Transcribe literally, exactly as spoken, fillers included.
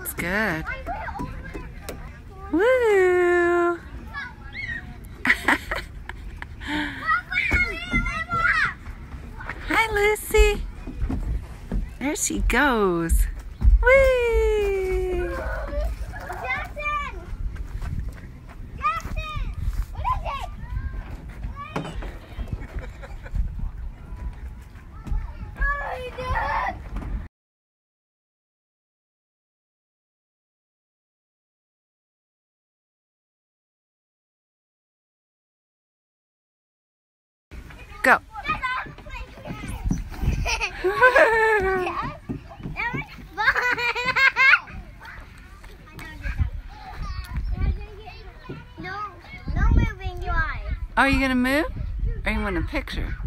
That's good. Woo! Hi, Lucy. There she goes. Whee! Jackson! Jackson! What is it? Oh, God! Go. No, no moving, you are. Are you gonna move? Or you want a picture?